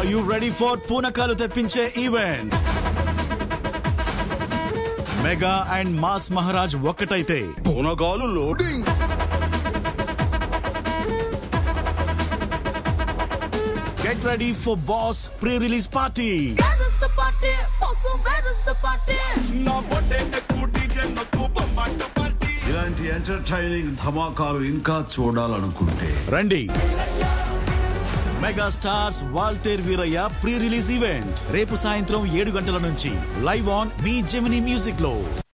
Are you ready for పూనకాలు తెప్పించే event? Mega and mass Maharaj ఒక్కటైతే పూనకాలు loading. Get ready for Boss pre-release party. Where is the party? Awesome, where is the party? ఇలాంటి entertaining ధమాకాలు ఇంకా చూడాలనుకుంటే రండి. Mega stars Waltair Veerayya pre release event రేపు సాయంత్రం 7 గంటల నుంచి లైవ్ ఆన్ మీ జెమినీ మ్యూజిక్ లో.